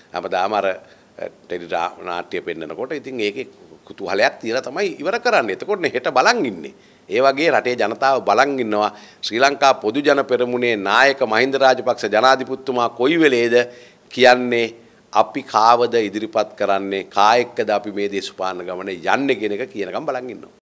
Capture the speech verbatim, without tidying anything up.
හැමදාම අර ටෙලි නාට්‍ය පෙන්නනකොට ඉතින් ඒකේ කුතුහලයක් තියලා තමයි ඉවර කරන්නේ. එතකොට හෙට බලන් ඉන්නේ. ඒ වගේ රටේ ජනතාව බලන් ඉන්නවා ශ්‍රී ලංකා පොදු ජන පෙරමුණේ නායක මහින්ද රාජපක්ෂ ජනාධිපතිතුමා කොයි වෙලේද කියන්නේ අපි කාවද ඉදිරිපත් කරන්නේ කා එක්කද අපි මේ දේශපාලන ගමනේ යන්නේ කියන එක කියනකම් බලන් ඉන්නවා.